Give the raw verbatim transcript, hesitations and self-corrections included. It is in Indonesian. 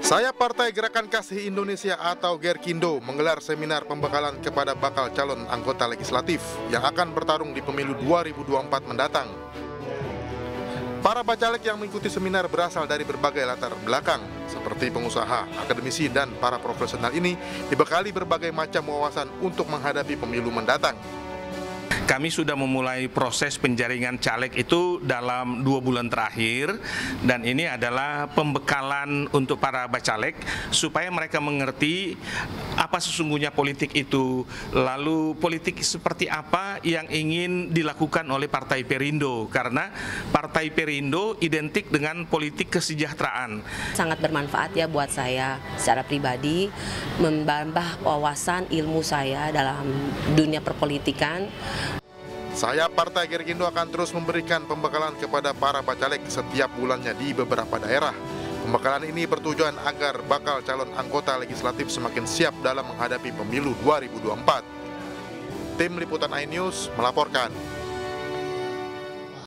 Saya Partai Gerakan Kasih Indonesia atau Gerkindo menggelar seminar pembekalan kepada bakal calon anggota legislatif yang akan bertarung di pemilu dua ribu dua puluh empat mendatang. Para bacalek yang mengikuti seminar berasal dari berbagai latar belakang, seperti pengusaha, akademisi, dan para profesional ini dibekali berbagai macam wawasan untuk menghadapi pemilu mendatang. Kami sudah memulai proses penjaringan caleg itu dalam dua bulan terakhir, dan ini adalah pembekalan untuk para bacalek supaya mereka mengerti apa sesungguhnya politik itu, lalu politik seperti apa yang ingin dilakukan oleh Partai Perindo, karena Partai Perindo identik dengan politik kesejahteraan. Sangat bermanfaat ya buat saya secara pribadi, menambah wawasan ilmu saya dalam dunia perpolitikan. Saya Partai Gerkindo akan terus memberikan pembekalan kepada para bacalek setiap bulannya di beberapa daerah. Pembekalan ini bertujuan agar bakal calon anggota legislatif semakin siap dalam menghadapi pemilu dua ribu dua puluh empat. Tim Liputan iNews melaporkan.